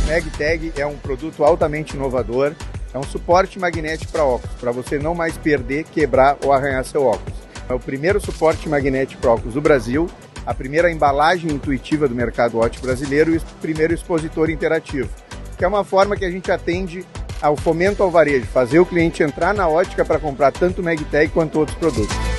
MagTag é um produto altamente inovador, é um suporte magnético para óculos, para você não mais perder, quebrar ou arranhar seu óculos. É o primeiro suporte magnético para óculos do Brasil, a primeira embalagem intuitiva do mercado óptico brasileiro e o primeiro expositor interativo, que é uma forma que a gente atende ao fomento ao varejo, fazer o cliente entrar na ótica para comprar tanto MagTag quanto outros produtos.